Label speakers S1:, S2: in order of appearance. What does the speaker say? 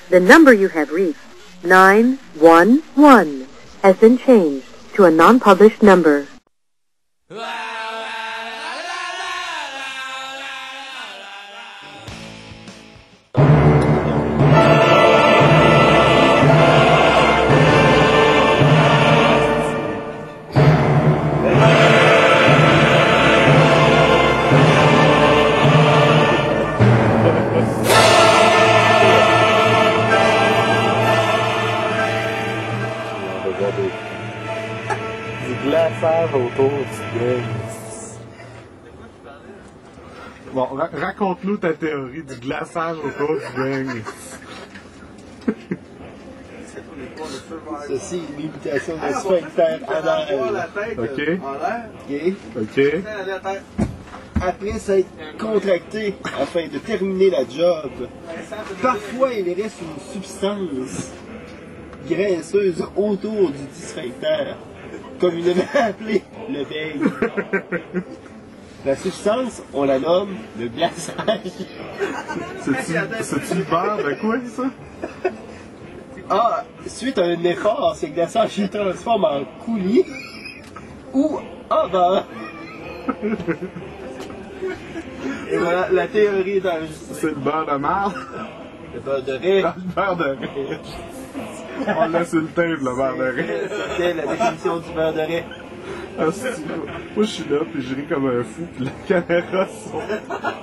S1: The number you have reached, 911, has been changed to a non-published number.
S2: Du glaçage autour du beigne. Bon, raconte-nous ta théorie du glaçage autour du beigne.
S3: Ceci est l'imitation de sphincter anal.
S2: OK. OK.
S3: Après s'être contracté afin de terminer la job, parfois il reste une substance graisseuse autour du sphincter, communément appelée le beigne. La substance, on la nomme le glaçage.
S2: C'est-tu le beurre de quoi, ça?
S3: Ah, suite à un effort, ce glaçage se transforme en coulis ou en beurre. Et voilà, la théorie est enregistrée.
S2: C'est le beurre de marde?
S3: Le beurre de riz.
S2: Le beurre de riz. On l'a sur le tape, le beurre de riz.
S3: C'était la définition du beurre de riz.
S2: Ah, moi, je suis là, puis je ris comme un fou, puis la caméra saute.